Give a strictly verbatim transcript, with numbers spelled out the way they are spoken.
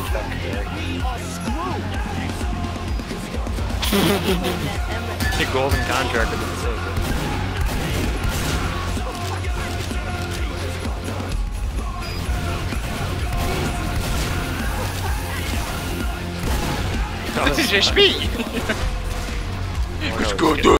The golden contract with the Pacific. Że śpi! Let's go,